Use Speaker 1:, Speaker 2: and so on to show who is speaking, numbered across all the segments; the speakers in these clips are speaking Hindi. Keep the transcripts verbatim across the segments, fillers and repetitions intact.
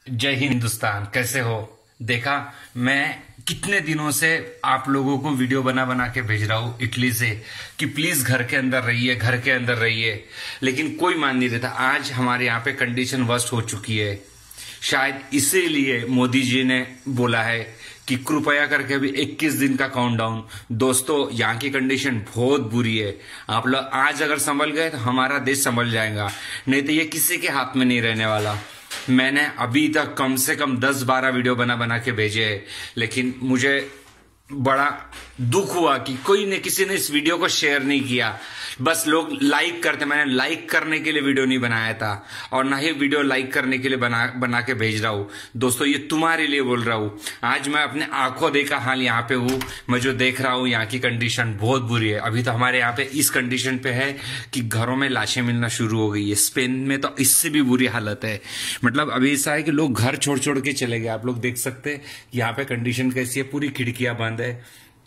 Speaker 1: जय हिंद हिंदुस्तान। कैसे हो? देखा, मैं कितने दिनों से आप लोगों को वीडियो बना बना के भेज रहा हूं इटली से कि प्लीज घर के अंदर रहिए, घर के अंदर रहिए, लेकिन कोई मान नहीं रहता। आज हमारे यहाँ पे कंडीशन वर्स्ट हो चुकी है। शायद इसीलिए मोदी जी ने बोला है कि कृपया करके भी इक्कीस दिन का काउंटडाउन। दोस्तों, यहाँ की कंडीशन बहुत बुरी है। आप लोग आज अगर संभल गए तो हमारा देश संभल जाएगा, नहीं तो ये किसी के हाथ में नहीं रहने वाला। मैंने अभी तक कम से कम दस बारह वीडियो बना बना के भेजे हैं, लेकिन मुझे बड़ा दुख हुआ कि कोई ने किसी ने इस वीडियो को शेयर नहीं किया। बस लोग लाइक करते, मैंने लाइक करने के लिए वीडियो नहीं बनाया था और ना ही वीडियो लाइक करने के लिए बना बना के भेज रहा हूं। दोस्तों, ये तुम्हारे लिए बोल रहा हूं। आज मैं अपने आंखों देखा हाल यहाँ पे हूं। मैं जो देख रहा हूं, यहाँ की कंडीशन बहुत बुरी है। अभी तो हमारे यहाँ पे इस कंडीशन पे है कि घरों में लाशें मिलना शुरू हो गई है। स्पेन में तो इससे भी बुरी हालत है। मतलब अभी ऐसा है कि लोग घर छोड़ छोड़ के चले गए। आप लोग देख सकते हैं यहाँ पे कंडीशन कैसी है, पूरी खिड़कियां बंद है।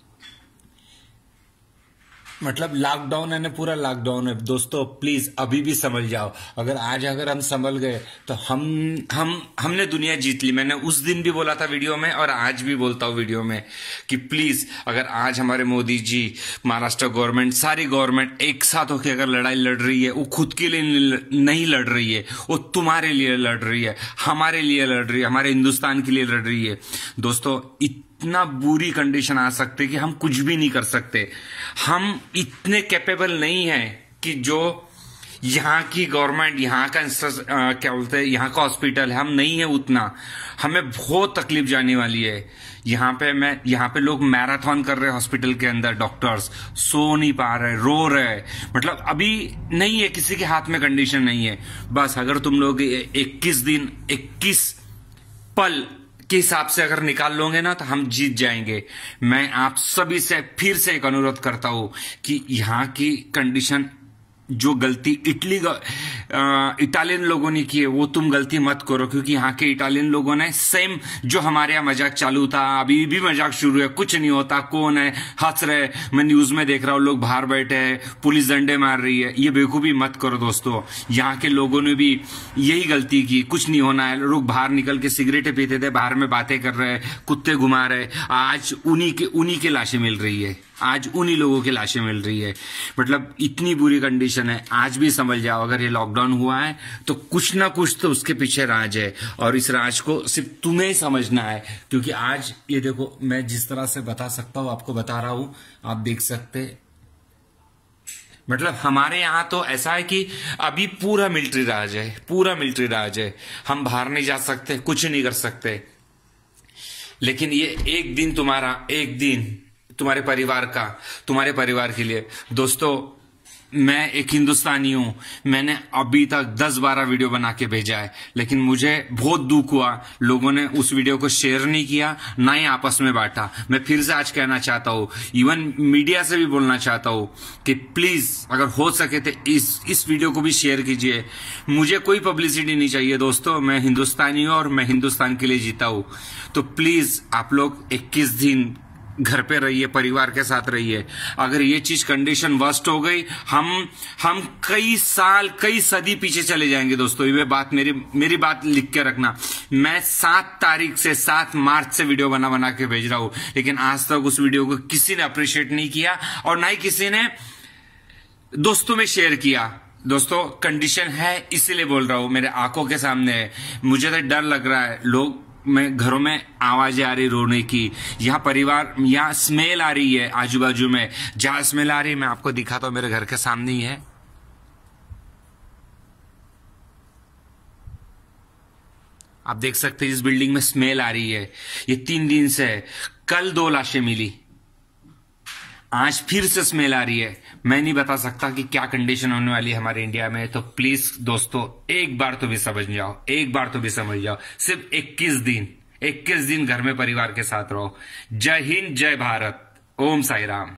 Speaker 1: मतलब लॉकडाउन है ना, पूरा लॉकडाउन है। दोस्तों प्लीज अभी भी समझ जाओ। अगर आज अगर हम संभल गए तो हम हम हमने दुनिया जीत ली। मैंने उस दिन भी बोला था वीडियो में और आज भी बोलता हूँ वीडियो में कि प्लीज अगर आज हमारे मोदी जी, महाराष्ट्र गवर्नमेंट, सारी गवर्नमेंट एक साथ होकर अगर लड़ाई लड़ रही है, वो खुद के लिए नहीं लड़ रही है, वो तुम्हारे लिए लड़ रही है, हमारे लिए लड़ रही है, हमारे हिंदुस्तान के लिए लड़ रही है। दोस्तों, इतना बुरी कंडीशन आ सकती है कि हम कुछ भी नहीं कर सकते। हम इतने कैपेबल नहीं हैं कि जो यहाँ की गवर्नमेंट, यहाँ का आ, क्या बोलते हैं, यहाँ का हॉस्पिटल है, हम नहीं है उतना। हमें बहुत तकलीफ जाने वाली है। यहाँ पे मैं यहाँ पे लोग मैराथन कर रहे हैं हॉस्पिटल के अंदर, डॉक्टर्स सो नहीं पा रहे, रो रहे। मतलब अभी नहीं है, किसी के हाथ में कंडीशन नहीं है। बस अगर तुम लोग इक्कीस दिन, इक्कीस पल के हिसाब से अगर निकाल लोगे ना तो हम जीत जाएंगे। मैं आप सभी से फिर से एक अनुरोध करता हूं कि यहाँ की कंडीशन, जो गलती इटली इटालियन लोगों ने की है, वो तुम गलती मत करो, क्योंकि यहाँ के इटालियन लोगों ने सेम जो हमारे यहाँ मजाक चालू था, अभी भी मजाक शुरू है, कुछ नहीं होता, कौन है, हंस रहे। मैं न्यूज में देख रहा हूँ लोग बाहर बैठे हैं, पुलिस डंडे मार रही है। ये बेवकूफी मत करो दोस्तों। यहाँ के लोगों ने भी यही गलती की, कुछ नहीं होना है। लोग बाहर निकल के सिगरेटें पीते थे, बाहर में बातें कर रहे, कुत्ते घुमा रहे। आज उन्हीं के उन्हीं के लाशें मिल रही है, आज उन्हीं लोगों की लाशें मिल रही है। मतलब इतनी बुरी कंडीशन है। आज भी समझ जाओ, अगर ये लॉकडाउन हुआ है तो कुछ ना कुछ तो उसके पीछे राज है, और इस राज को सिर्फ तुम्हें ही समझना है। क्योंकि आज ये देखो, मैं जिस तरह से बता सकता हूं आपको बता रहा हूं, आप देख सकते। मतलब हमारे यहां तो ऐसा है कि अभी पूरा मिलिट्री राज है, पूरा मिलिट्री राज है। हम बाहर नहीं जा सकते, कुछ नहीं कर सकते। लेकिन ये एक दिन तुम्हारा, एक दिन तुम्हारे परिवार का, तुम्हारे परिवार के लिए। दोस्तों, मैं एक हिंदुस्तानी हूं। मैंने अभी तक दस बारह वीडियो बना के भेजा है, लेकिन मुझे बहुत दुख हुआ लोगों ने उस वीडियो को शेयर नहीं किया, ना ही आपस में बांटा। मैं फिर से आज कहना चाहता हूं, इवन मीडिया से भी बोलना चाहता हूं कि प्लीज अगर हो सके तो इस इस वीडियो को भी शेयर कीजिए। मुझे कोई पब्लिसिटी नहीं चाहिए दोस्तों। मैं हिंदुस्तानी हूं और मैं हिंदुस्तान के लिए जीता हूं। तो प्लीज आप लोग इक्कीस दिन घर पे रहिए, परिवार के साथ रहिए। अगर ये चीज कंडीशन वर्स्ट हो गई, हम हम कई साल, कई सदी पीछे चले जाएंगे दोस्तों। ये बात मेरी मेरी बात लिख के रखना। मैं सात तारीख से, सात मार्च से वीडियो बना बना के भेज रहा हूं, लेकिन आज तक उस वीडियो को किसी ने अप्रिशिएट नहीं किया और ना ही किसी ने दोस्तों में शेयर किया। दोस्तों, कंडीशन है इसीलिए बोल रहा हूं, मेरे आंखों के सामने है। मुझे तो डर लग रहा है। लोग में घरों में आवाजें आ रही रोने की, यहाँ परिवार, यहाँ स्मेल आ रही है आजू बाजू में। जहां स्मेल आ रही है मैं आपको दिखाता हूं, मेरे घर के सामने ही है। आप देख सकते हैं इस बिल्डिंग में स्मेल आ रही है। ये तीन दिन से है। कल दो लाशें मिली, आज फिर से स्मेल आ रही है। मैं नहीं बता सकता कि क्या कंडीशन होने वाली है हमारे इंडिया में। तो प्लीज दोस्तों, एक बार तो भी समझ जाओ, एक बार तो भी समझ जाओ। सिर्फ इक्कीस दिन, इक्कीस दिन घर में परिवार के साथ रहो। जय हिंद, जय भारत, ओम साई राम।